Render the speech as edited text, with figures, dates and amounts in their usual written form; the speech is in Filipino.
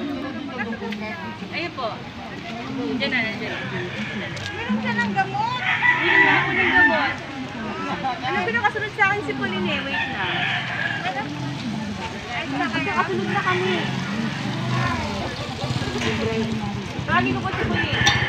Ayun po. Diyan na, nandiyan. Meron ka ng gamot. Meron na ako ng gamot. Ano pinakasunod sa akin si Pauline eh? Wait na. Pinakasunod na kami. Tawagin ko po si Pauline.